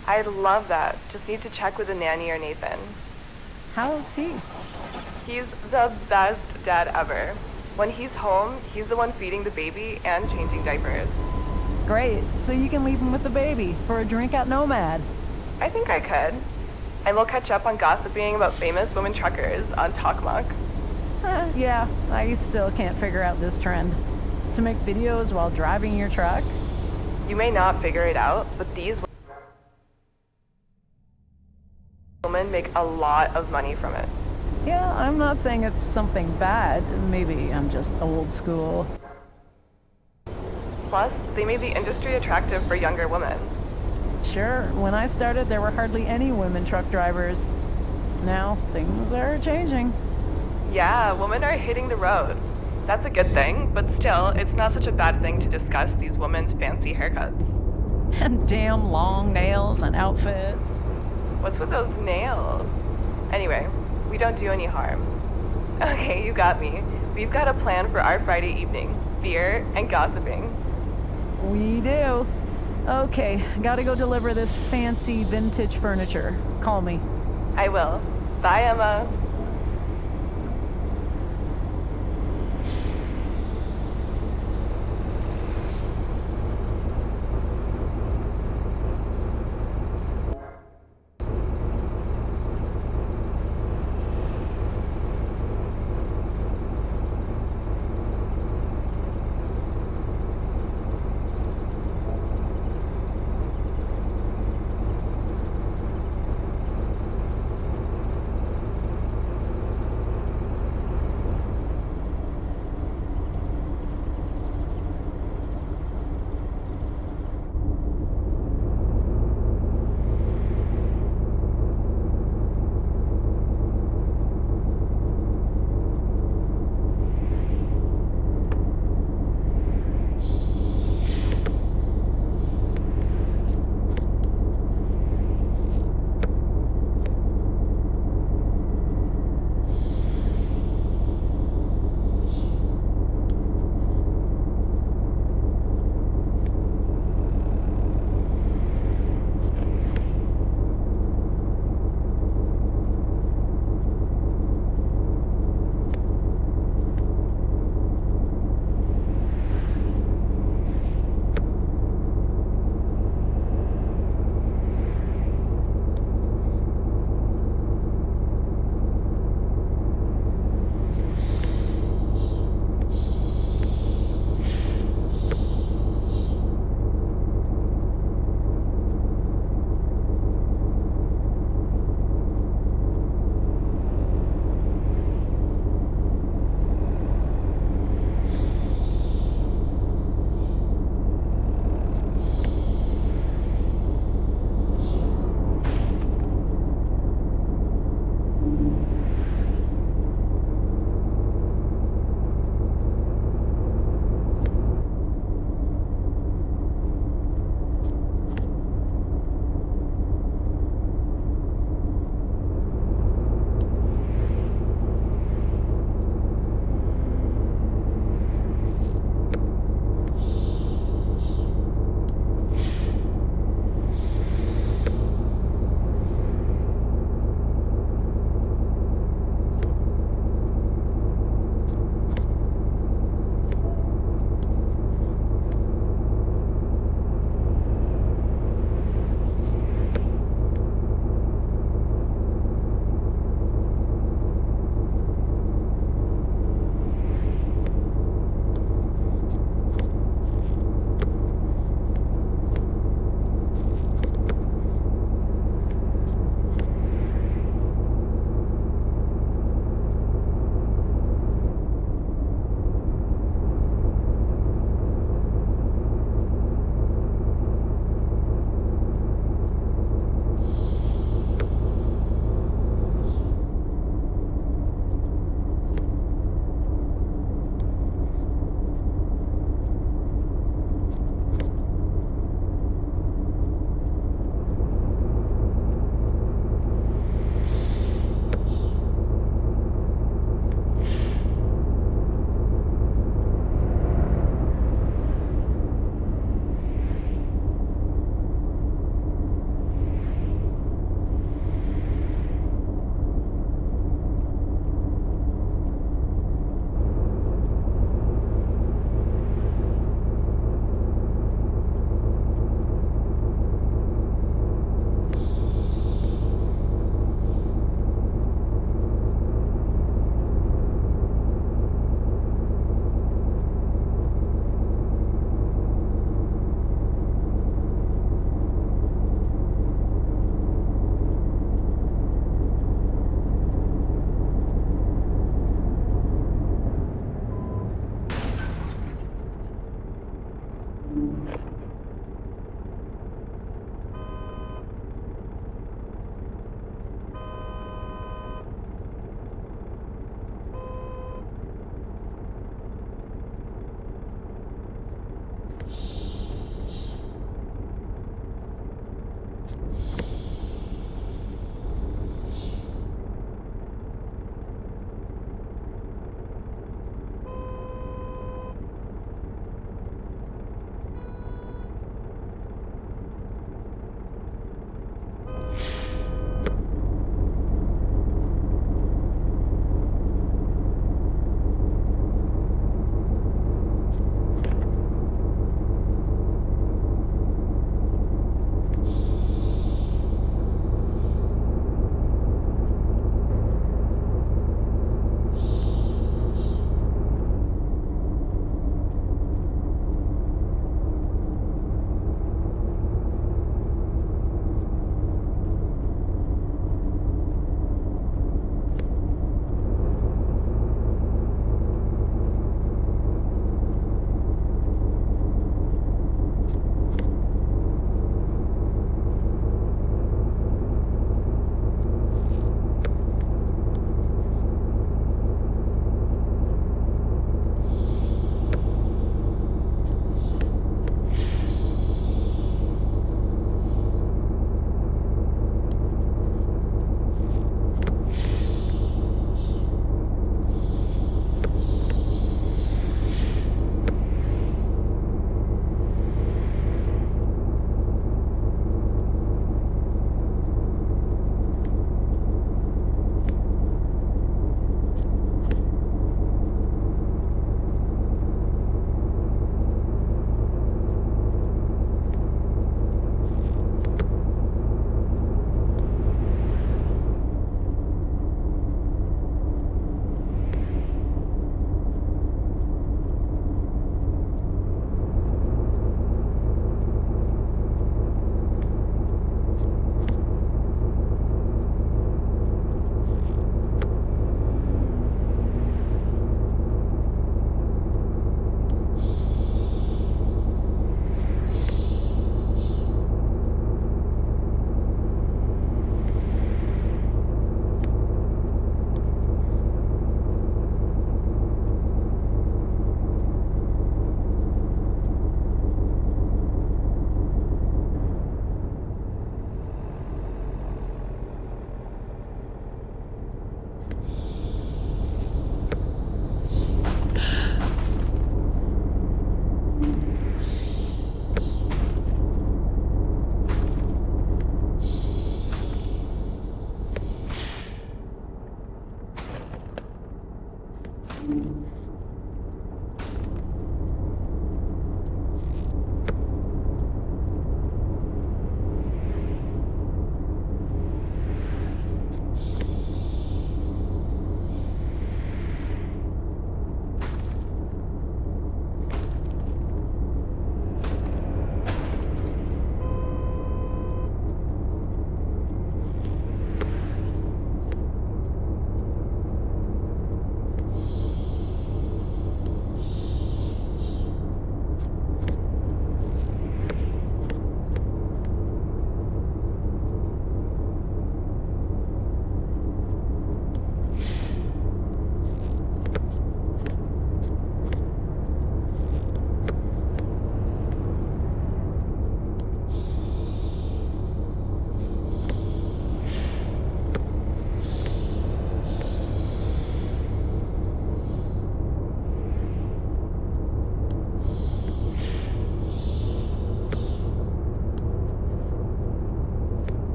I'd love that. Just need to check with the nanny or Nathan. How's he? He's the best dad ever. When he's home, he's the one feeding the baby and changing diapers. Great, so you can leave him with the baby for a drink at Nomad. I think I could. And we'll catch up on gossiping about famous women truckers on Talkmock. Yeah, I still can't figure out this trend. To make videos while driving your truck? You may not figure it out, but these women make a lot of money from it. Yeah, I'm not saying it's something bad. Maybe I'm just old school. Plus, they made the industry attractive for younger women. Sure, when I started there were hardly any women truck drivers. Now, things are changing. Yeah, women are hitting the road. That's a good thing, but still, it's not such a bad thing to discuss these women's fancy haircuts. And damn long nails and outfits. What's with those nails? Anyway, we don't do any harm. Okay, you got me. We've got a plan for our Friday evening. Beer and gossiping. We do. Okay, gotta go deliver this fancy vintage furniture. Call me. I will. Bye, Emma.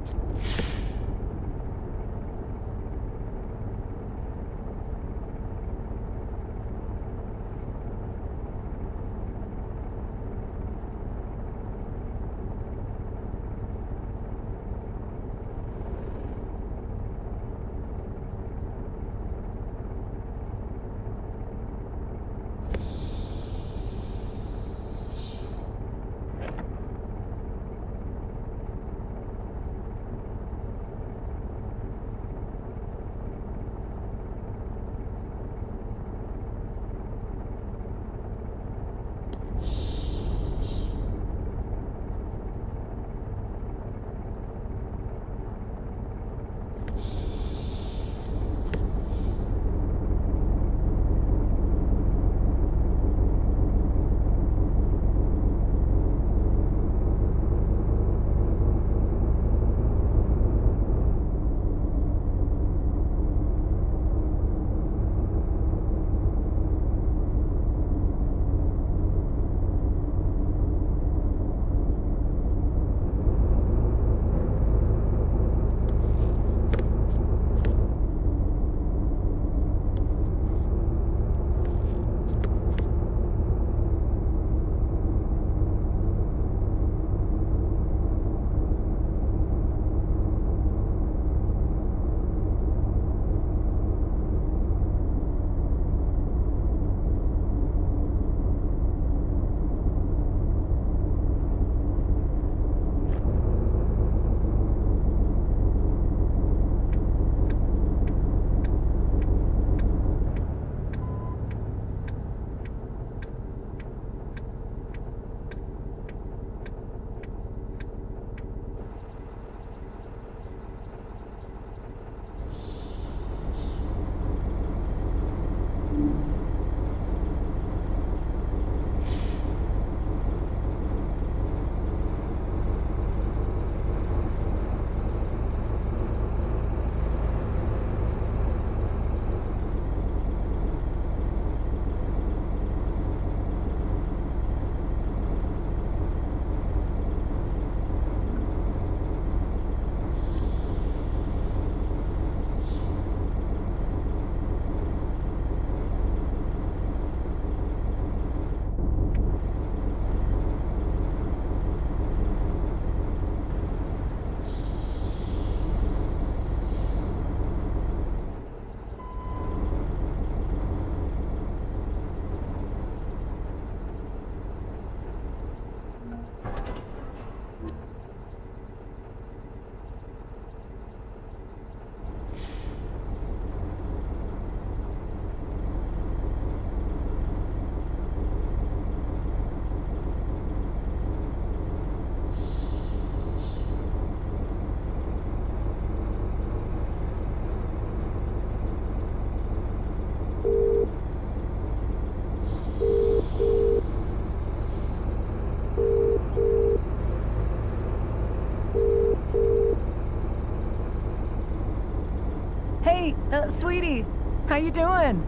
Hey, sweetie, how you doing?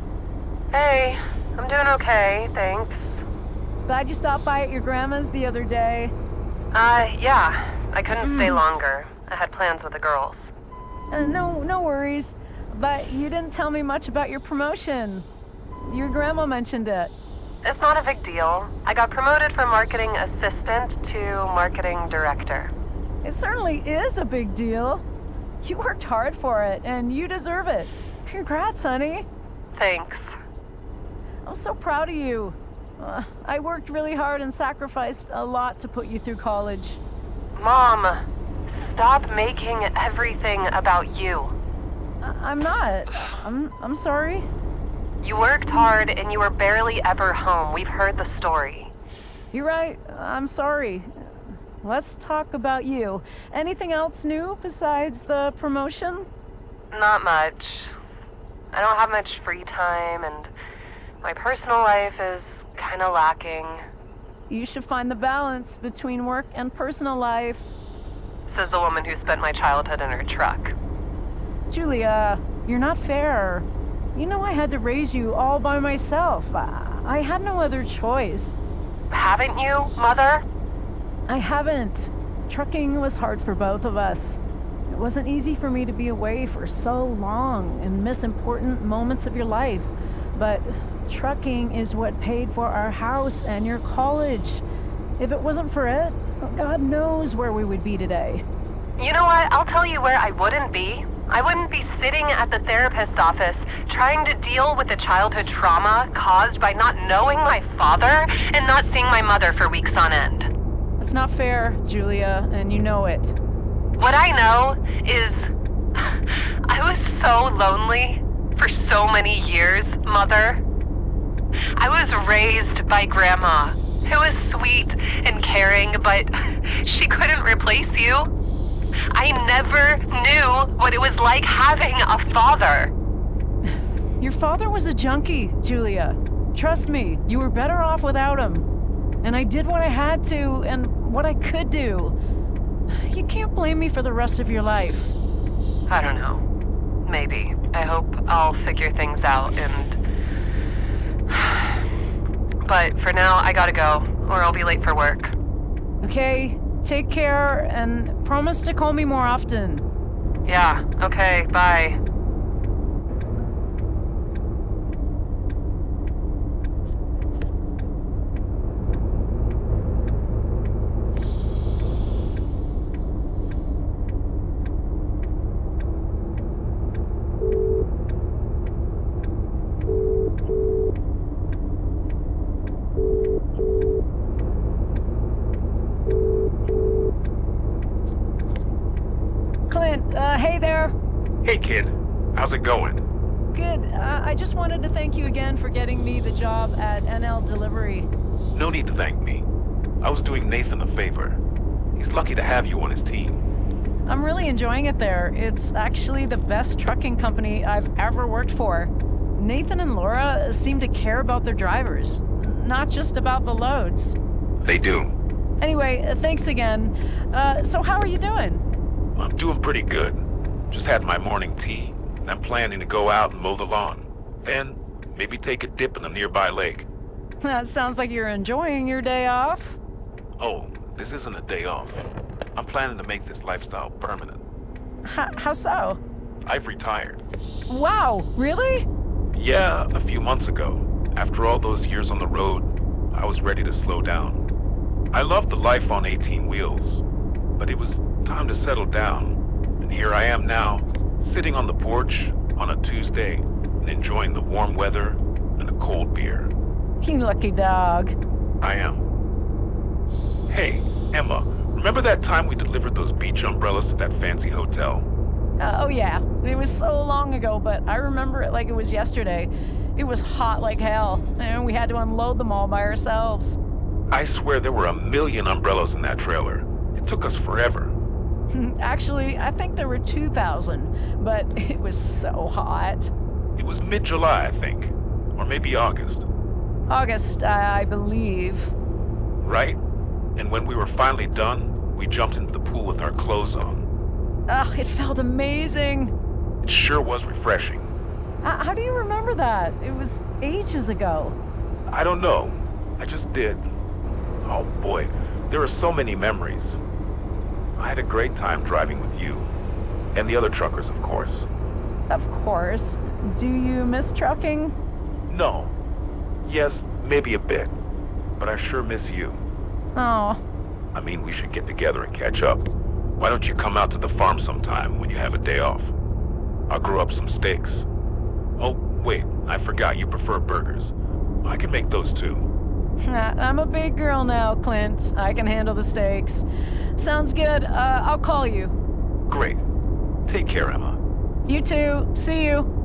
Hey, I'm doing okay, thanks. Glad you stopped by at your grandma's the other day. Yeah, I couldn't stay longer. I had plans with the girls. No worries. But you didn't tell me much about your promotion. Your grandma mentioned it. It's not a big deal. I got promoted from marketing assistant to marketing director. It certainly is a big deal. You worked hard for it, and you deserve it. Congrats, honey. Thanks. I'm so proud of you. I worked really hard and sacrificed a lot to put you through college. Mom, stop making everything about you. I'm not. I'm sorry. You worked hard and you were barely ever home. We've heard the story. You're right. I'm sorry. Let's talk about you. Anything else new besides the promotion? Not much. I don't have much free time and my personal life is kind of lacking. You should find the balance between work and personal life. Says the woman who spent my childhood in her truck. Julia, you're not fair. You know I had to raise you all by myself. I had no other choice. Haven't you, Mother? I haven't. Trucking was hard for both of us. wasn't easy for me to be away for so long and miss important moments of your life. But trucking is what paid for our house and your college. If it wasn't for it, God knows where we would be today. You know what? I'll tell you where I wouldn't be. I wouldn't be sitting at the therapist's office trying to deal with the childhood trauma caused by not knowing my father and not seeing my mother for weeks on end. It's not fair, Julia, and you know it. What I know is I was so lonely for so many years, Mother. I was raised by Grandma, who was sweet and caring, but she couldn't replace you. I never knew what it was like having a father. Your father was a junkie, Julia. Trust me, you were better off without him. And I did what I had to and what I could do. You can't blame me for the rest of your life. I don't know. Maybe. I hope I'll figure things out and... But for now, I gotta go, or I'll be late for work. Okay, take care and promise to call me more often. Yeah, okay, bye. Clint, hey there. Hey kid, how's it going? Good. I just wanted to thank you again for getting me the job at NL Delivery. No need to thank me. I was doing Nathan a favor. He's lucky to have you on his team. I'm really enjoying it there. It's actually the best trucking company I've ever worked for. Nathan and Laura seem to care about their drivers, not just about the loads. They do. Anyway, thanks again. So how are you doing? I'm doing pretty good. Just had my morning tea, and I'm planning to go out and mow the lawn. Then, maybe take a dip in a nearby lake. That sounds like you're enjoying your day off. Oh, this isn't a day off. I'm planning to make this lifestyle permanent. How so? I've retired. Wow, really? Yeah, a few months ago. After all those years on the road, I was ready to slow down. I loved the life on 18 wheels, but it was time to settle down. And here I am now, sitting on the porch on a Tuesday and enjoying the warm weather and a cold beer. You lucky dog. I am. Hey, Emma, remember that time we delivered those beach umbrellas to that fancy hotel? Oh yeah, it was so long ago, but I remember it like it was yesterday. It was hot like hell, and we had to unload them all by ourselves. I swear there were 1 million umbrellas in that trailer. It took us forever. Actually, I think there were 2,000, but it was so hot. It was mid-July, I think. Or maybe August. August, I believe. Right? And when we were finally done, we jumped into the pool with our clothes on. Ugh, it felt amazing. It sure was refreshing. How do you remember that? It was ages ago. I don't know. I just did. Oh boy, there are so many memories. I had a great time driving with you. And the other truckers, of course. Of course. Do you miss trucking? No. Yes, maybe a bit. But I sure miss you. Oh. I mean, we should get together and catch up. Why don't you come out to the farm sometime when you have a day off? I'll grow up some steaks. Oh, wait, I forgot you prefer burgers. I can make those too. I'm a big girl now, Clint. I can handle the steaks. Sounds good. I'll call you. Great. Take care, Emma. You too. See you.